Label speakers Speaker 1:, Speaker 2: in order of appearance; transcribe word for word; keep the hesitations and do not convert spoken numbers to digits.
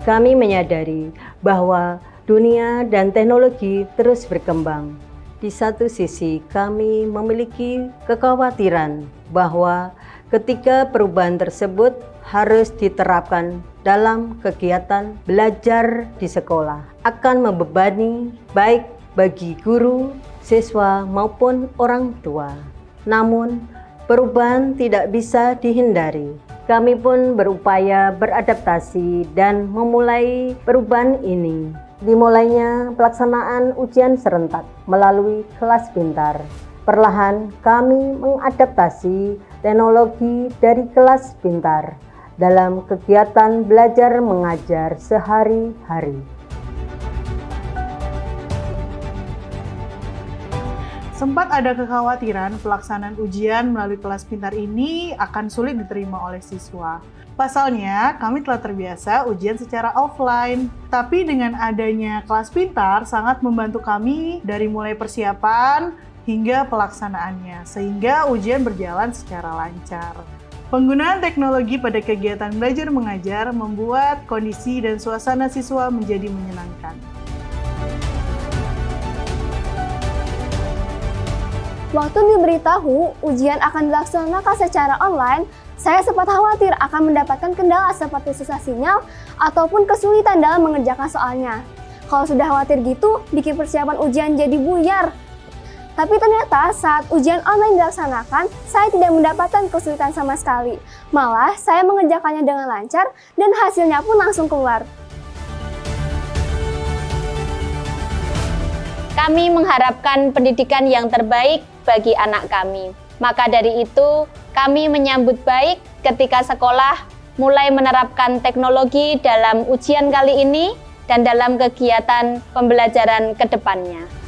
Speaker 1: Kami menyadari bahwa dunia dan teknologi terus berkembang. Di satu sisi, kami memiliki kekhawatiran bahwa ketika perubahan tersebut harus diterapkan dalam kegiatan belajar di sekolah, akan membebani baik bagi guru, siswa, maupun orang tua. Namun, perubahan tidak bisa dihindari. Kami pun berupaya beradaptasi dan memulai perubahan ini. Dimulainya pelaksanaan ujian serentak melalui kelas pintar. Perlahan kami mengadaptasi teknologi dari kelas pintar dalam kegiatan belajar mengajar sehari-hari.
Speaker 2: Sempat ada kekhawatiran pelaksanaan ujian melalui kelas pintar ini akan sulit diterima oleh siswa. Pasalnya, kami telah terbiasa ujian secara offline. Tapi dengan adanya kelas pintar sangat membantu kami dari mulai persiapan hingga pelaksanaannya, sehingga ujian berjalan secara lancar. Penggunaan teknologi pada kegiatan belajar mengajar membuat kondisi dan suasana siswa menjadi menyenangkan.
Speaker 3: Waktu diberitahu ujian akan dilaksanakan secara online, saya sempat khawatir akan mendapatkan kendala seperti susah sinyal ataupun kesulitan dalam mengerjakan soalnya. Kalau sudah khawatir gitu, bikin persiapan ujian jadi buyar. Tapi ternyata saat ujian online dilaksanakan, saya tidak mendapatkan kesulitan sama sekali. Malah, saya mengerjakannya dengan lancar dan hasilnya pun langsung keluar.
Speaker 4: Kami mengharapkan pendidikan yang terbaik bagi anak kami. Maka dari itu, kami menyambut baik ketika sekolah mulai menerapkan teknologi dalam ujian kali ini dan dalam kegiatan pembelajaran ke depannya.